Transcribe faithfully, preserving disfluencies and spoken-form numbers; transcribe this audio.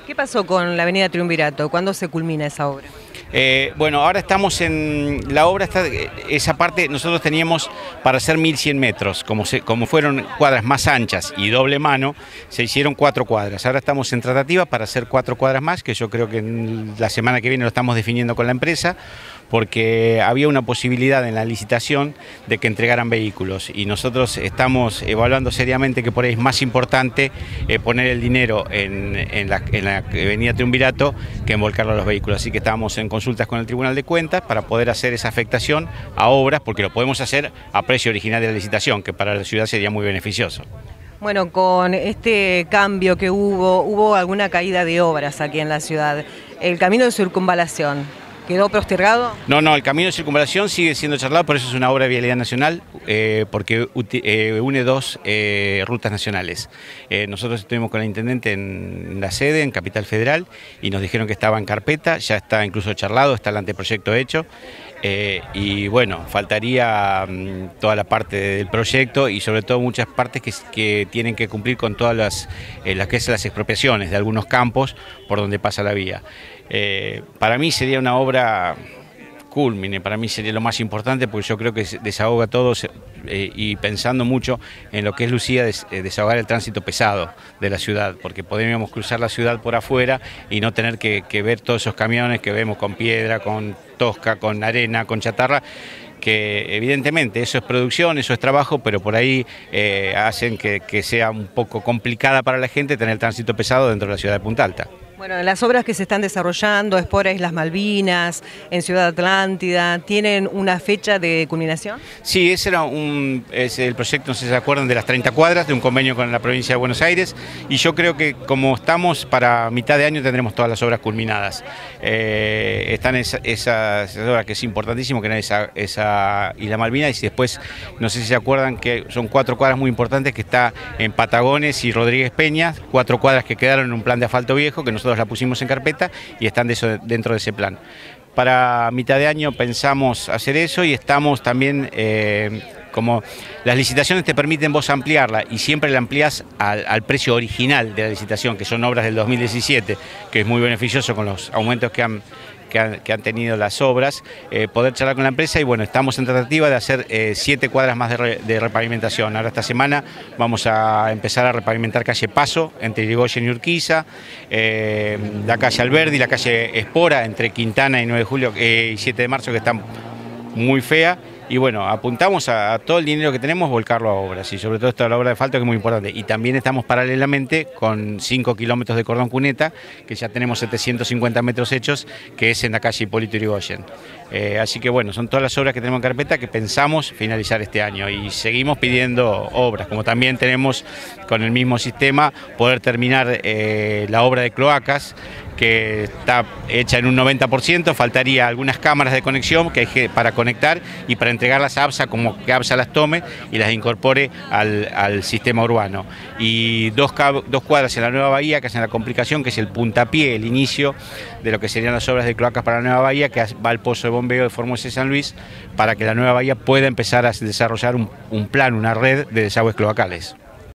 ¿Qué pasó con la avenida Triunvirato? ¿Cuándo se culmina esa obra? Eh, bueno, ahora estamos en la obra, está, esa parte nosotros teníamos para hacer mil cien metros, como, se, como fueron cuadras más anchas y doble mano, se hicieron cuatro cuadras. Ahora estamos en tratativa para hacer cuatro cuadras más, que yo creo que en la semana que viene lo estamos definiendo con la empresa, porque había una posibilidad en la licitación de que entregaran vehículos y nosotros estamos evaluando seriamente que por ahí es más importante eh, poner el dinero en, en, la, en la avenida Triunvirato que envolcarlo a los vehículos. Así que estamos en consultas con el Tribunal de Cuentas para poder hacer esa afectación a obras, porque lo podemos hacer a precio original de la licitación, que para la ciudad sería muy beneficioso. Bueno, con este cambio que hubo, hubo alguna caída de obras aquí en la ciudad. El camino de circunvalación, ¿quedó postergado? No, no, el camino de circunvalación sigue siendo charlado, por eso es una obra de vialidad nacional, eh, porque eh, une dos eh, rutas nacionales. Eh, nosotros estuvimos con el intendente en la sede, en Capital Federal, y nos dijeron que estaba en carpeta, ya está incluso charlado, está el anteproyecto hecho. Eh, y bueno, faltaría um, toda la parte del proyecto y sobre todo muchas partes que, que tienen que cumplir con todas las, eh, las, que es las expropiaciones de algunos campos por donde pasa la vía. Eh, para mí sería una obra cúlmine, para mí sería lo más importante porque yo creo que desahoga todo eh, y pensando mucho en lo que es Lucía, des, eh, desahogar el tránsito pesado de la ciudad, porque podríamos cruzar la ciudad por afuera y no tener que, que ver todos esos camiones que vemos con piedra, con tosca, con arena, con chatarra, que evidentemente eso es producción, eso es trabajo, pero por ahí eh, hacen que, que sea un poco complicada para la gente tener el tránsito pesado dentro de la ciudad de Punta Alta. Bueno, las obras que se están desarrollando, Espora Islas Malvinas, en Ciudad Atlántida, ¿tienen una fecha de culminación? Sí, ese era un, es el proyecto, no sé si se acuerdan, de las treinta cuadras, de un convenio con la provincia de Buenos Aires, y yo creo que como estamos para mitad de año tendremos todas las obras culminadas. Eh, están esa, esas, esas obras que es importantísimo, que era esa, esa Isla Malvinas, y después, no sé si se acuerdan que son cuatro cuadras muy importantes que está en Patagones y Rodríguez Peña, cuatro cuadras que quedaron en un plan de asfalto viejo, que nosotros la pusimos en carpeta y están de eso, dentro de ese plan. Para mitad de año pensamos hacer eso y estamos también, eh, como las licitaciones te permiten vos ampliarla y siempre la amplías al, al precio original de la licitación, que son obras del dos mil diecisiete, que es muy beneficioso con los aumentos que han Que han, que han tenido las obras, eh, poder charlar con la empresa y bueno, estamos en tratativa de hacer eh, siete cuadras más de, re, de repavimentación. Ahora esta semana vamos a empezar a repavimentar calle Paso, entre Irigoyen y Urquiza, eh, la calle Alberdi, la calle Espora, entre Quintana y nueve de julio eh, y siete de marzo, que está muy fea. Y bueno, apuntamos a, a todo el dinero que tenemos, volcarlo a obras, y sobre todo esta la obra de asfalto, que es muy importante. Y también estamos paralelamente con cinco kilómetros de cordón cuneta, que ya tenemos setecientos cincuenta metros hechos, que es en la calle Hipólito Yrigoyen. Eh, así que bueno, son todas las obras que tenemos en carpeta que pensamos finalizar este año y seguimos pidiendo obras, como también tenemos con el mismo sistema poder terminar eh, la obra de cloacas, que está hecha en un noventa por ciento, faltaría algunas cámaras de conexión que hay que, para conectar y para entregarlas a ABSA, como que ABSA las tome y las incorpore al, al sistema urbano. Y dos, dos cuadras en la Nueva Bahía, que hacen la complicación, que es el puntapié, el inicio de lo que serían las obras de cloacas para la Nueva Bahía, que va al pozo de bombeo de Formosa y San Luis, para que la Nueva Bahía pueda empezar a desarrollar un, un plan, una red de desagües cloacales.